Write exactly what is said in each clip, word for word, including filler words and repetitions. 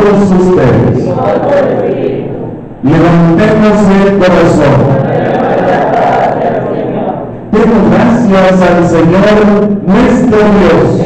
todos ustedes. Levantemos el corazón. Demos gracias al Señor nuestro Dios.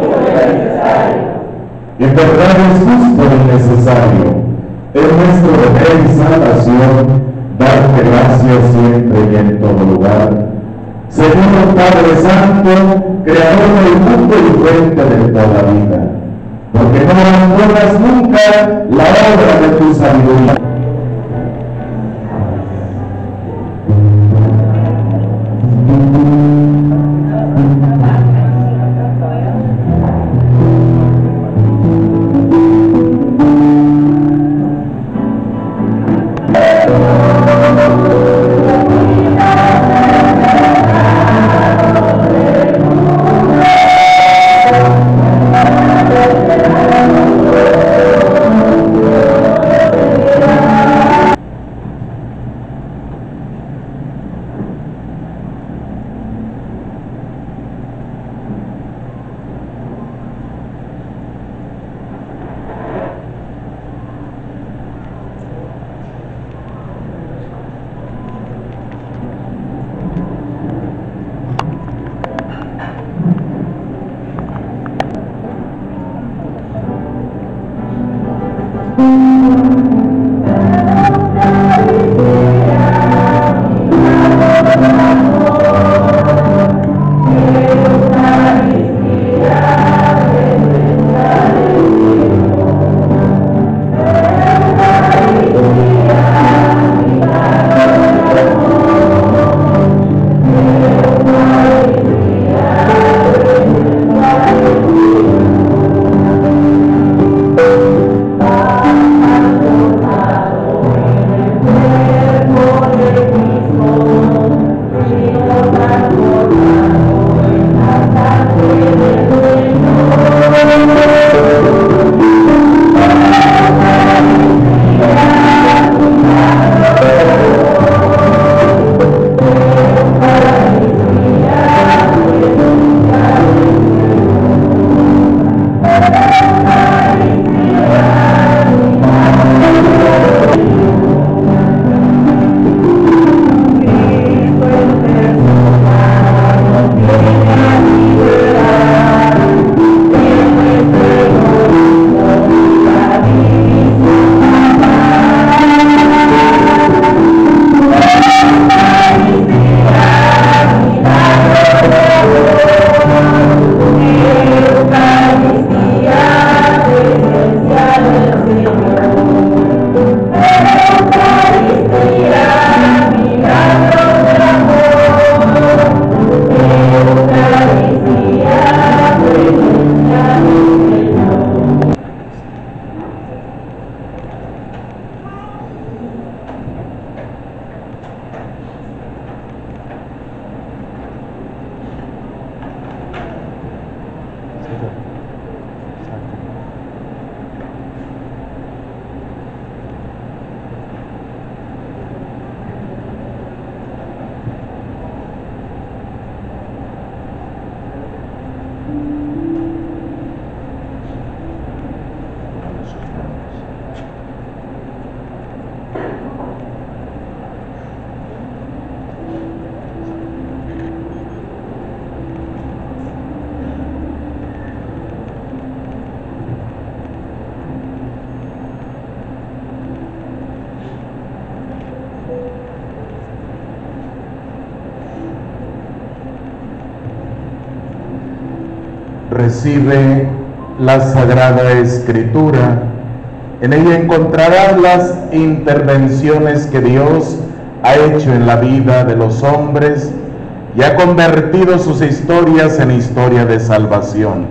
En verdad es justo y necesario. Es nuestro deber y salvación darte gracias siempre y en todo lugar. Señor Padre Santo, Creador del mundo y fuente de toda vida, porque no abandonas nunca la obra de tu sabiduría. Recibe la Sagrada Escritura. En ella encontrarás las intervenciones que Dios ha hecho en la vida de los hombres y ha convertido sus historias en historia de salvación.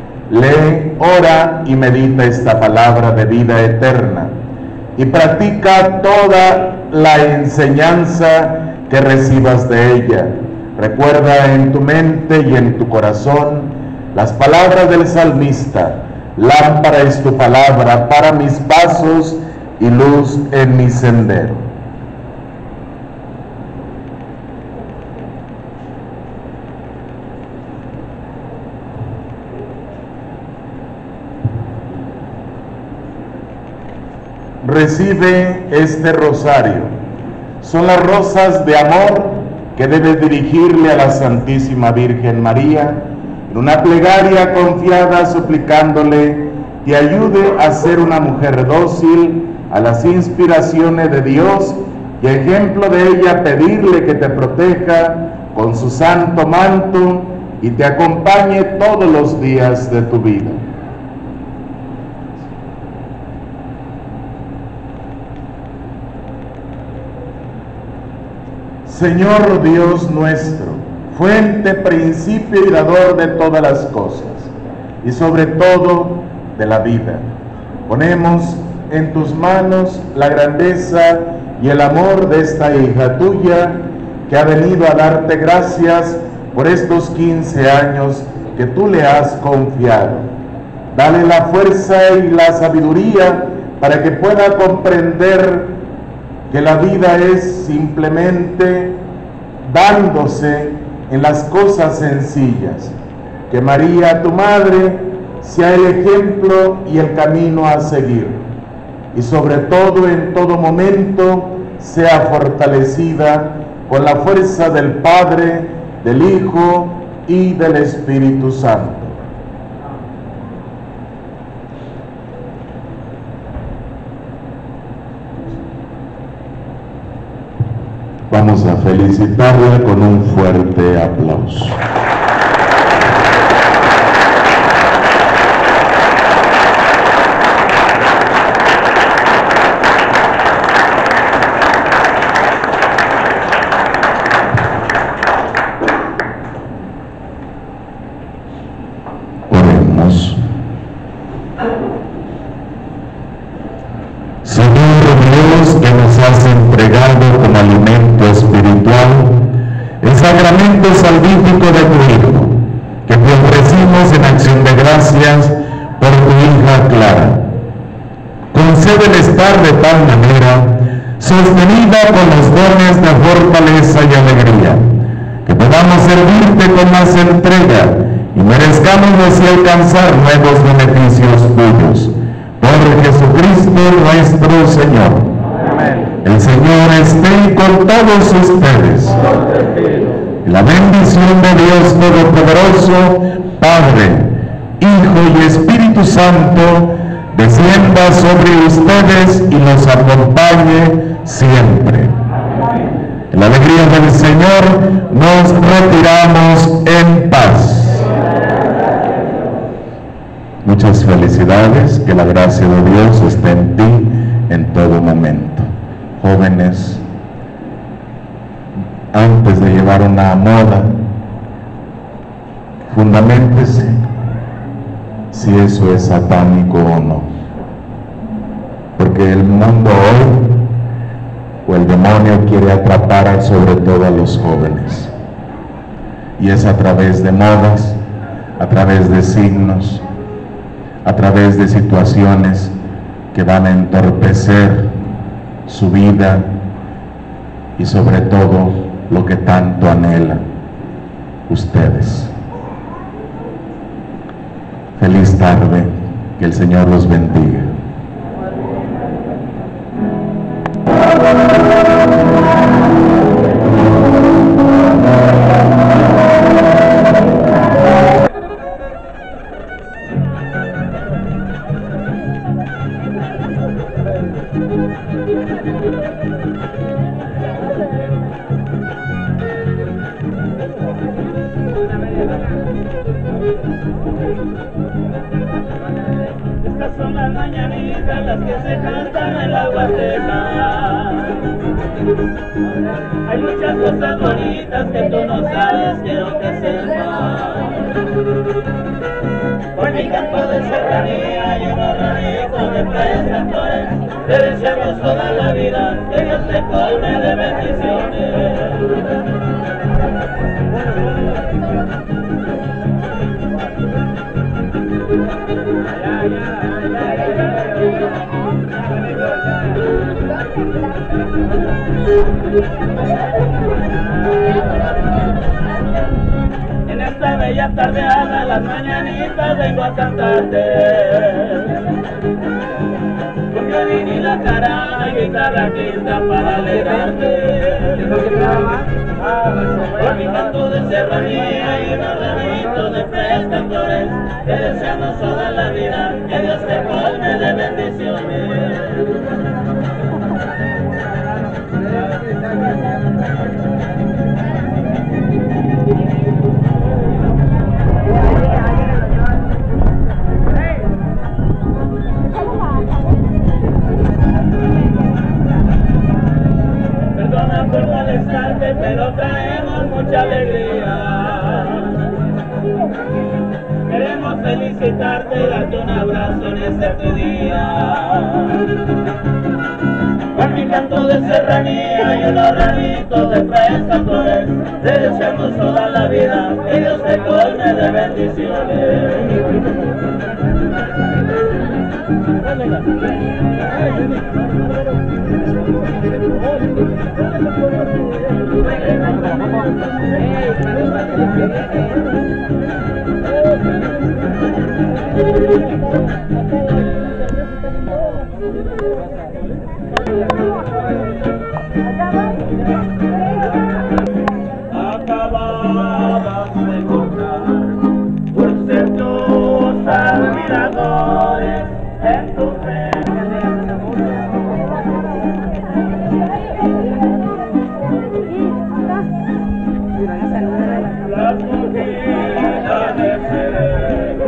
Lee, ora y medita esta palabra de vida eterna y practica toda la enseñanza que recibas de ella. Recuerda en tu mente y en tu corazón las palabras del salmista: lámpara es tu palabra para mis pasos y luz en mi sendero. recibe este rosario. Son las rosas de amor que debes dirigirle a la Santísima Virgen María en una plegaria confiada, suplicándole te ayude a ser una mujer dócil a las inspiraciones de Dios y ejemplo de ella pedirle que te proteja con su santo manto y te acompañe todos los días de tu vida. Señor Dios nuestro, fuente, principio y dador de todas las cosas, y sobre todo de la vida, ponemos en tus manos la grandeza y el amor de esta hija tuya, que ha venido a darte gracias por estos quince años que tú le has confiado. Dale la fuerza y la sabiduría para que pueda comprender que la vida es simplemente dándose en las cosas sencillas. Que María, tu madre, sea el ejemplo y el camino a seguir. Y sobre todo, en todo momento, sea fortalecida con la fuerza del Padre, del Hijo y del Espíritu Santo. Vamos a felicitarla con un fuerte aplauso. Oremos. Señor Dios, que nos has entregado como alimento espiritual el sacramento salvífico de tu Hijo, que te ofrecimos en acción de gracias por tu hija Clara. Concédele estar de tal manera sostenida con los dones de fortaleza y alegría, que podamos servirte con más entrega y merezcamos así alcanzar nuevos beneficios tuyos. Por Jesucristo nuestro Señor. Amén. El Señor esté con todos ustedes. La bendición de Dios Todopoderoso, Padre, Hijo y Espíritu Santo, descienda sobre ustedes y los acompañe siempre. En la alegría del Señor nos retiramos en paz. Muchas felicidades, que la gracia de Dios esté en ti en todo momento. Jóvenes, antes de llevar una moda, fundaméntese si eso es satánico o no. Porque el mundo hoy, o el demonio, quiere atrapar sobre todo a los jóvenes. Y es a través de modas, a través de signos, a través de situaciones que van a entorpecer su vida y sobre todo lo que tanto anhelan ustedes. Feliz tarde, que el Señor los bendiga. Estas son las mañanitas, las que se cantan en la Huasteca. Hay muchas cosas bonitas que tú no sabes, quiero que sepas. Por mi campo de serranía y unos raritos de playas cantores, te deseamos toda la vida, que Dios te colme de bendiciones. En esta bella tardeada, las mañanitas vengo a cantarte. violín y la jarana, guitarra quinta para alegrarte. Por mi canto de serranía y unos ramitos de frescas flores, te deseamos toda la vida, que Dios te colme de bendiciones. Perdona por molestarte, pero traemos mucha alegría. Queremos felicitarte y darte un abrazo en este tu día. Con mi canto de serranía y unos ramitos de frescas flores, te deseamos toda la vida, que Dios te colme de bendiciones. Acababas de cortar por ser tus admiradores en tu fe. Las mojitas de cerebro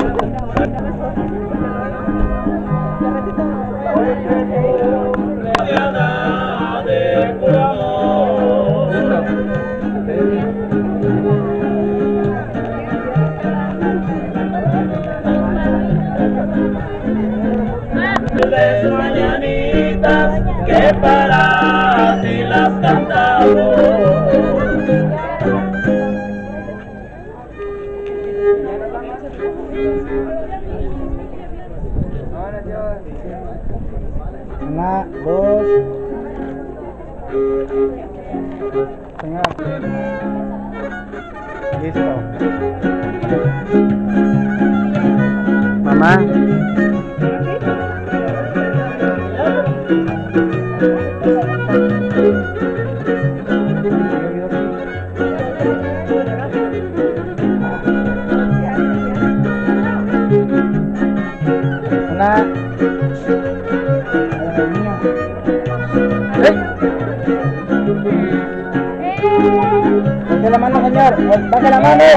rodeada de puro amor. Las mañanitas que para ti las cantamos. Una, dos. Señor. Listo. Mamá. Una. Baje la mano, señor. Baje la mano.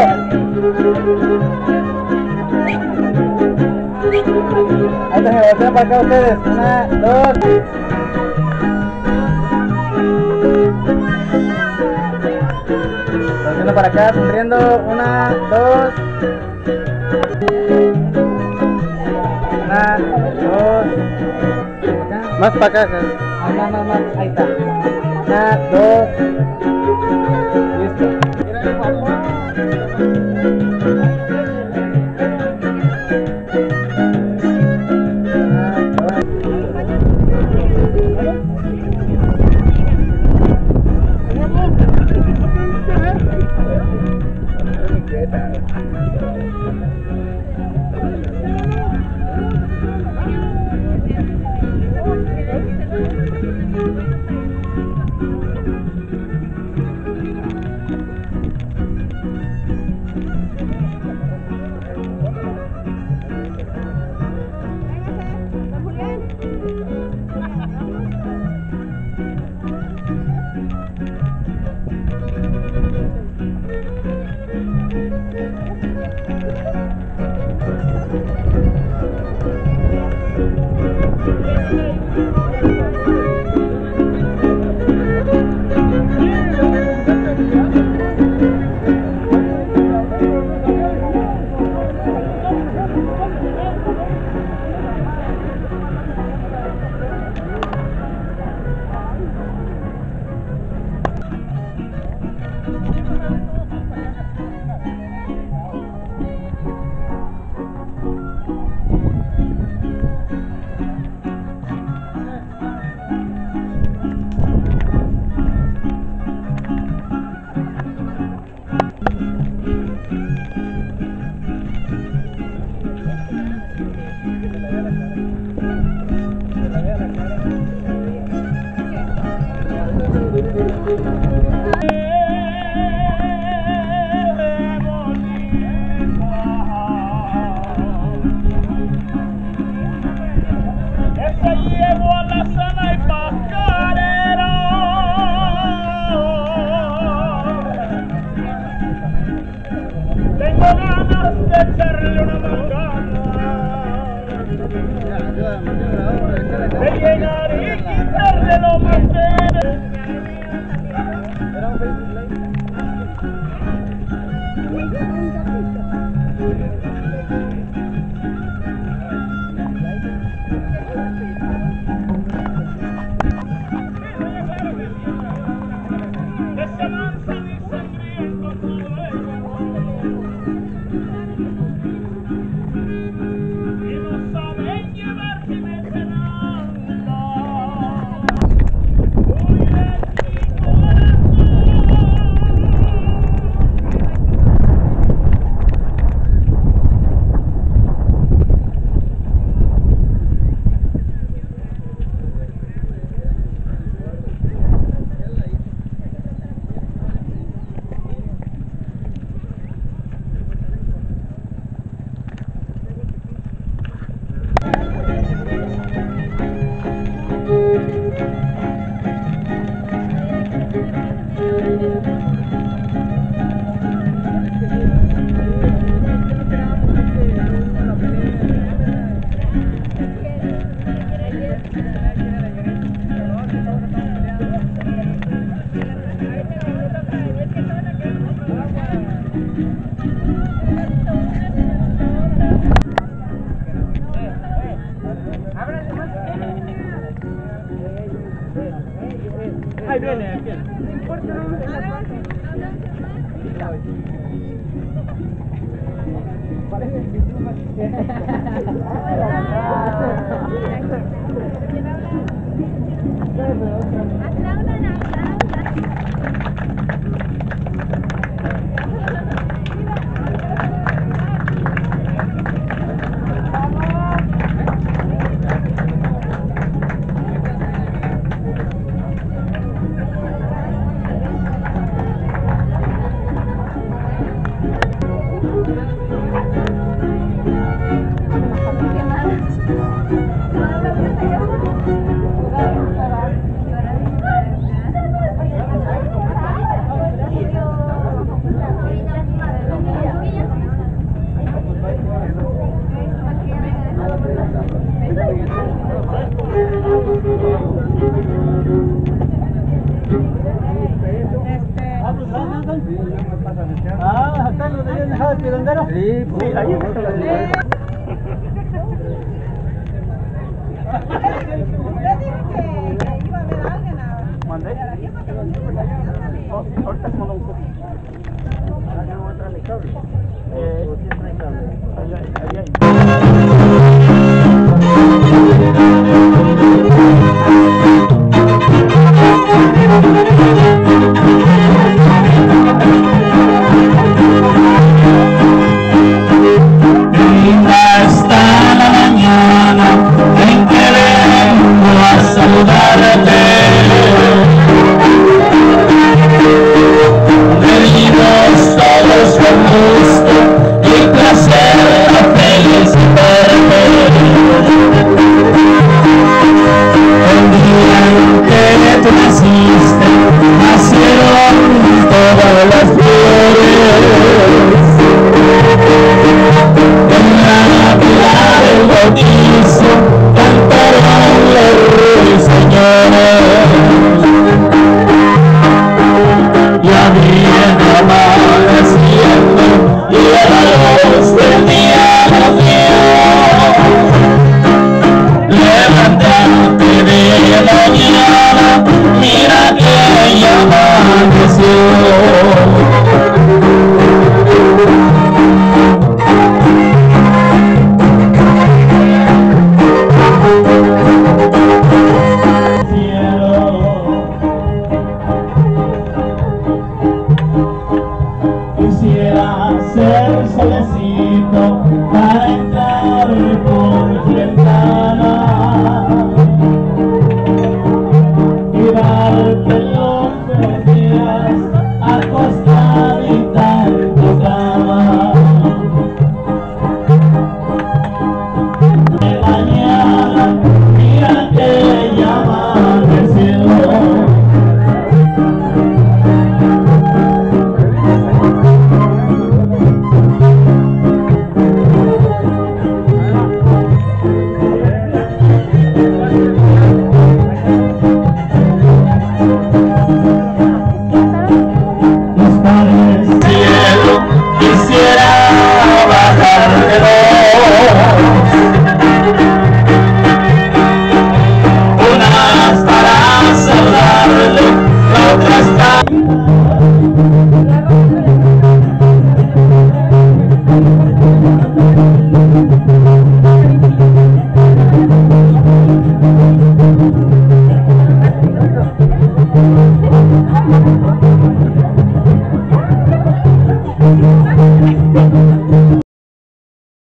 Ahí está, se voltean para acá ustedes. Una, dos. Volteando para acá, sonriendo. Una, dos. Una, dos. Más para acá. Más, más, más, más. Ahí está. Una, dos. Listo. Mira el guapo. Ese llevo a la sana y pascarero. Tengo ganas de echarle una mangana, de llegar y quitarle lo más feo. Ahí viene, ahí viene. Ah, acá lo habían dejado el tirondero. Sí, sí, ahí está la Le dije que iba a haber alguien a... ¿Mandé? Oh, ahorita se mandó un poco. Acá no va a traer el cable. Eh, sí trae cable. Ahí hay, ahí hay. Hasta la mañana en que vengo a saludarte, reunidos todos con gusto y placer a felicitarte. El día en que tú naciste nacieron todas las flores. En la Navidad del bautizo cantaron los ruiseñores. Ya viene amaneciendo y a la luz del día nos dio. Levántate de mañana, mira que ya amaneció. Quisiera ser solecito para entrar por tu ventana y darte los besos La rosa